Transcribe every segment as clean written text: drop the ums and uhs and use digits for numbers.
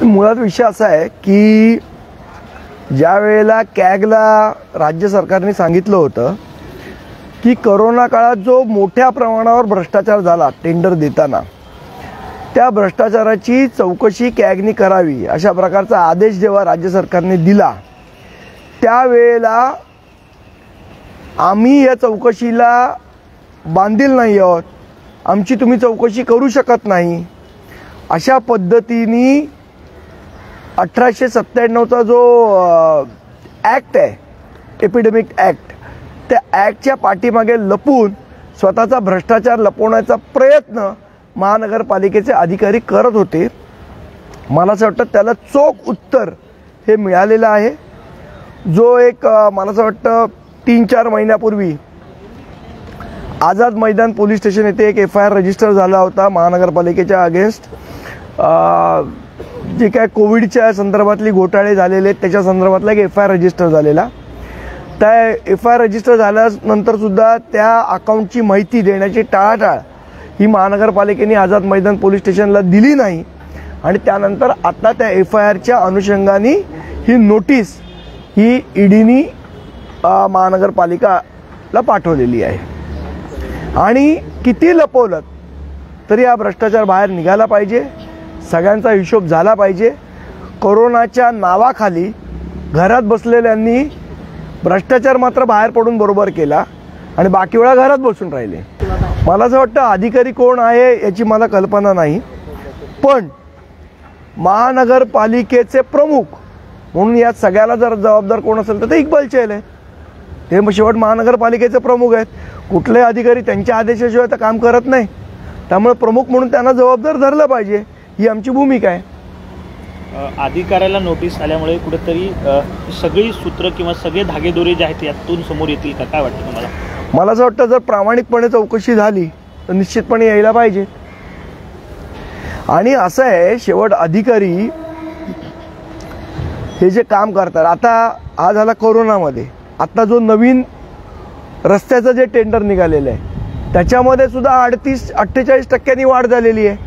मुळात विषय असा आहे की ज्या वेळेला कॅगला राज्य सरकारने सांगितलं होतं की कोरोना काळात जो मोठ्या प्रमाणावर भ्रष्टाचार झाला टेंडर देताना, त्या भ्रष्टाचाराची चौकशी कॅगनी करावी अशा प्रकारचा आदेश जेव्हा राज्य सरकारने दिला, त्यावेळेला आम्ही या चौकशीला बांधील नाही आहोत, आमची तुम्ही चौकशी करू शकत नाही अशा पद्धतीने 1897चा जो ॲक्ट आहे, एपिडेमिक ॲक्ट, त्या ॲक्टच्या पाठीमागे लपून स्वतःचा भ्रष्टाचार लपवण्याचा प्रयत्न महानगरपालिकेचे अधिकारी करत होते. मला असं वाटतं त्याला चोख उत्तर हे मिळालेलं आहे. जो एक मला असं वाटतं 3-4 महिन्यापूर्वी आझाद मैदान पोलीस स्टेशन येथे एक FIR रजिस्टर झाला होता महानगरपालिकेच्या अगेन्स्ट. जे काय कोविडच्या संदर्भातली घोटाळे झालेले त्याच्या संदर्भातला एक FIR रजिस्टर झालेला. त्या FIR रजिस्टर झाल्यानंतर सुद्धा त्या अकाउंटची माहिती देण्याची टाळाटाळ ही महानगरपालिकेने आझाद मैदान पोलीस स्टेशनला दिली नाही आणि त्यानंतर आता त्या FIRच्या अनुषंगाने ही नोटीस ही ईडीनी महानगरपालिकाला पाठवलेली आहे. आणि किती लपवलं तरी हा भ्रष्टाचार बाहेर निघाला पाहिजे, सगळ्यांचा हिशोब झाला पाहिजे. कोरोनाच्या नावाखाली घरात बसलेल्यांनी भ्रष्टाचार मात्र बाहेर पडून बरोबर केला आणि बाकी वेळा घरात बसून राहिले. मला असं वाटतं अधिकारी कोण आहे याची मला कल्पना नाही, पण महानगरपालिकेचे प्रमुख म्हणून या सगळ्याला जर जबाबदार कोण असेल तर ते इक्बाल चहल आहे. ते शेवट महानगरपालिकेचे प्रमुख आहेत. कुठलेही अधिकारी त्यांच्या आदेशाशिवाय तर काम करत नाही, त्यामुळे प्रमुख म्हणून त्यांना जबाबदार धरलं पाहिजे, ही आमची भूमिका आहे. अधिकाऱ्याला नोटीस आल्यामुळे कुठेतरी सगळी सूत्र किंवा सगळे धागेदोरे जे आहेत यातून समोर येतील का, काय वाटतं तुम्हाला? मला असं वाटतं जर प्रामाणिकपणे चौकशी झाली तर निश्चितपणे यायला पाहिजे. आणि असं आहे, शेवट अधिकारी हे जे काम करतात, आता हा झाला कोरोनामध्ये, आता जो नवीन रस्त्याचं जे टेंडर निघालेलं आहे त्याच्यामध्ये सुद्धा 38-48% वाढ झालेली आहे.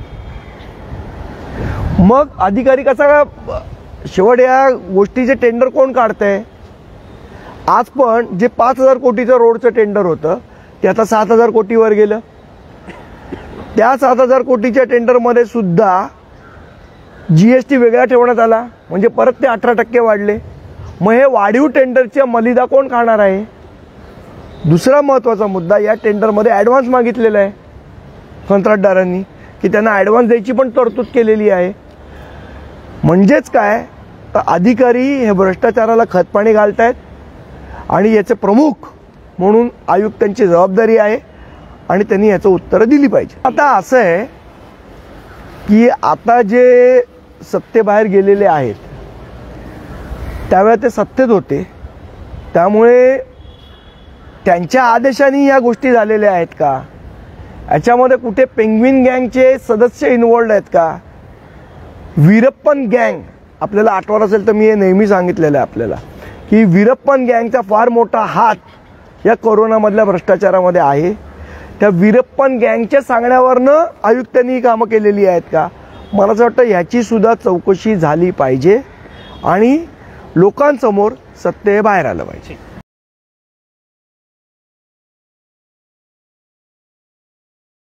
मग अधिकारी कसा शेवट या गोष्टीचे टेंडर कोण काढतंय? आज पण जे 5,000 कोटीचं रोडचं टेंडर होतं ते आता 7,000 कोटीवर गेलं. त्या 7,000 कोटीच्या टेंडरमध्ये सुद्धा GST वेगळा ठेवण्यात आला, म्हणजे परत ते 18% वाढले. मग हे वाढीव टेंडरच्या मलिदा कोण खाणार आहे? दुसरा महत्त्वाचा मुद्दा, या टेंडरमध्ये ॲडव्हान्स मागितलेला आहे कंत्राटदारांनी, की त्यांना ॲडव्हान्स द्यायची पण तरतूद केलेली आहे. म्हणजेच काय, तर अधिकारी हे भ्रष्टाचाराला खतपाणी घालत आहेत आणि याचे प्रमुख म्हणून आयुक्तांची जबाबदारी आहे आणि त्यांनी याचं उत्तरं दिली पाहिजे. आता असं आहे की आता जे सत्तेबाहेर गेलेले आहेत त्यावेळेला ते सत्तेत होते, त्यामुळे त्यांच्या आदेशाने या गोष्टी झालेल्या आहेत का? याच्यामध्ये कुठे पेंग्विन गँगचे सदस्य इन्वॉल्ड आहेत का? वीरप्पन गँग, आपल्याला आठवत असेल तर मी हे नेहमी सांगितलेलं आहे आपल्याला की वीरप्पन गँगचा फार मोठा हात या कोरोनामधल्या भ्रष्टाचारामध्ये आहे. त्या वीरप्पन गँगच्या सांगण्यावरनं आयुक्तांनी ही कामं केलेली आहेत का? मला असं वाटतं ह्याची सुद्धा चौकशी झाली पाहिजे आणि लोकांसमोर सत्य बाहेर आलं पाहिजे.